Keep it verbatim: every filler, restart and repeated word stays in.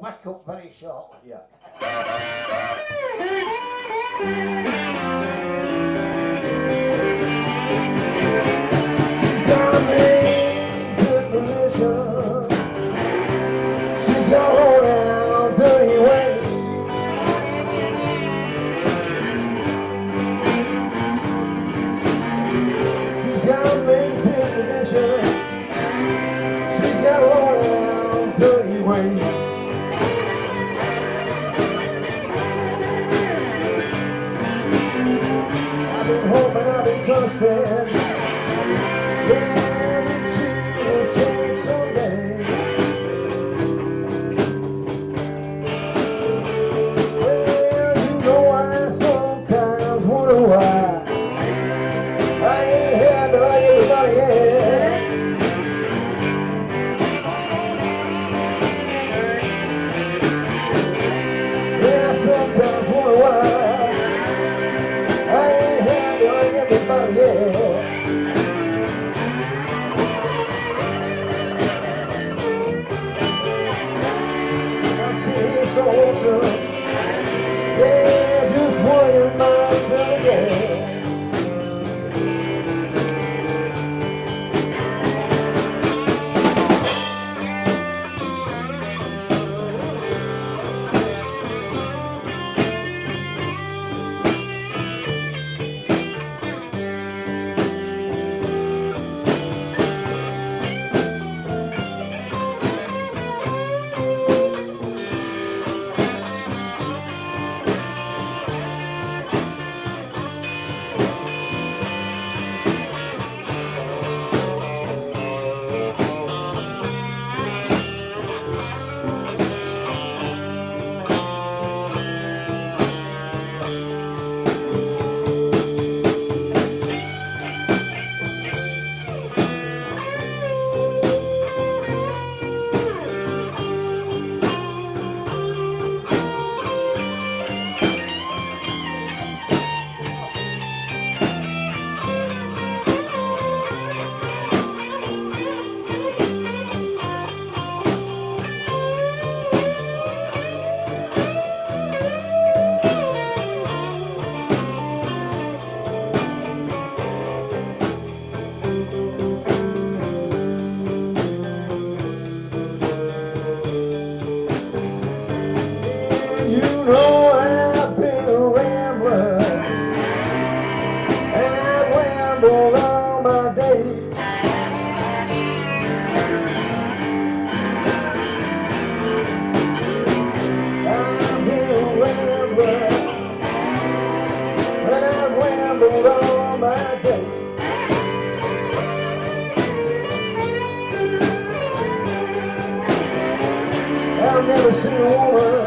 back up very shortly. Yeah. She got me good position. She got rolled down dirty way. She got me good position. She got rolled down dirty way. I've been hoping, I've been trusting, yeah, that she will change someday. Well, you know I sometimes wonder why I ain't happy like everybody else. Yeah, I sometimes wonder why I ain't happy like everybody else. I'm sitting here so open, yeah, just worrying myself again. You know I've been a rambler, and I've rambled all my days. I've been a rambler, and I've rambled all my days. I've never seen a woman